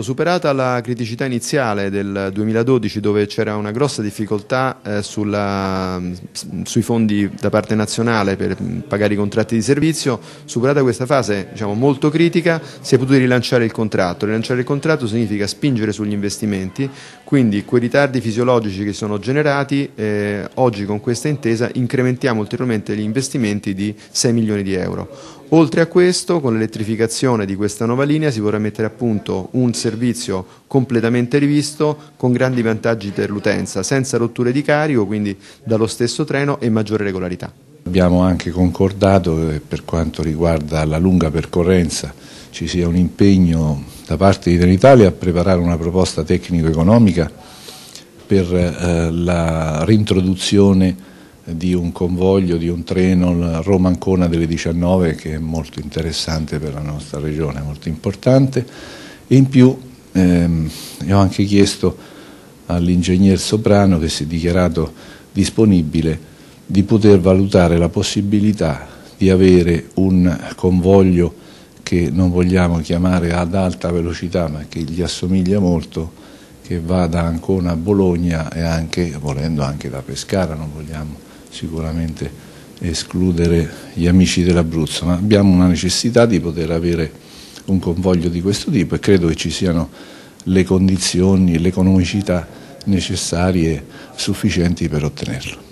Superata la criticità iniziale del 2012, dove c'era una grossa difficoltà sui fondi da parte nazionale per pagare i contratti di servizio, superata questa fase molto critica, si è potuto rilanciare il contratto. Rilanciare il contratto significa spingere sugli investimenti, quindi quei ritardi fisiologici che sono generati, oggi con questa intesa incrementiamo ulteriormente gli investimenti di 6 milioni di euro. Oltre a questo, con l'elettrificazione di questa nuova linea si vorrà mettere a punto un servizio completamente rivisto con grandi vantaggi per l'utenza, senza rotture di carico, quindi dallo stesso treno e maggiore regolarità. Abbiamo anche concordato che per quanto riguarda la lunga percorrenza ci sia un impegno da parte di Trenitalia a preparare una proposta tecnico-economica per la reintroduzione di un convoglio, di un treno Roma-Ancona delle 19, che è molto interessante per la nostra regione, molto importante. E in più ho anche chiesto all'ingegner Soprano, che si è dichiarato disponibile, di poter valutare la possibilità di avere un convoglio che non vogliamo chiamare ad alta velocità, ma che gli assomiglia molto, che va da Ancona a Bologna e anche, volendo, anche da Pescara. Non vogliamo sicuramente escludere gli amici dell'Abruzzo, ma abbiamo una necessità di poter avere un convoglio di questo tipo e credo che ci siano le condizioni, l'economicità necessarie sufficienti per ottenerlo.